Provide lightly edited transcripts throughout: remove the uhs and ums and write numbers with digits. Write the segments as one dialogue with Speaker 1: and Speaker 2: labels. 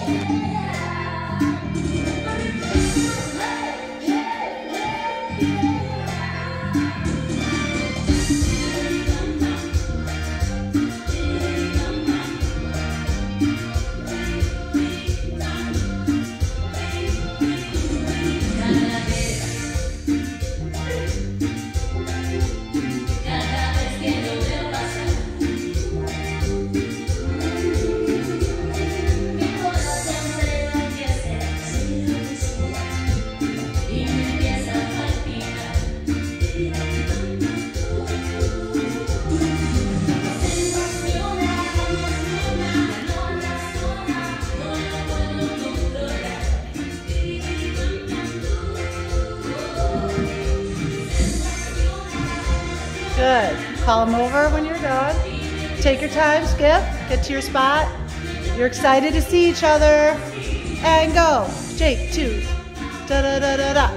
Speaker 1: Good. Call them over when you're done. Take your time, Skip. Get to your spot. You're excited to see each other. And go. Jake, 2. Da-da-da-da-da.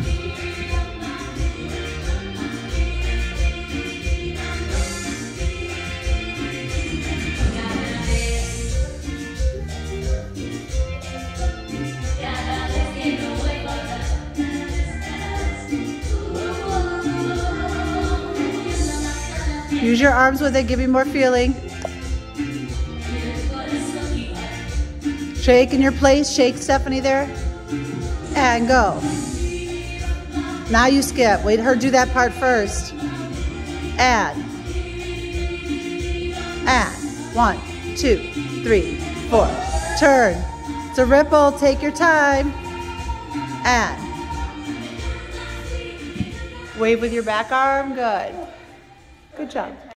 Speaker 1: Use your arms with it, give you more feeling. Shake in your place, shake Stephanie there. And go. Now you skip. Wait her do that part first. And 1, 2, 3, 4. Turn. It's a ripple, take your time. And wave with your back arm, good. Good job.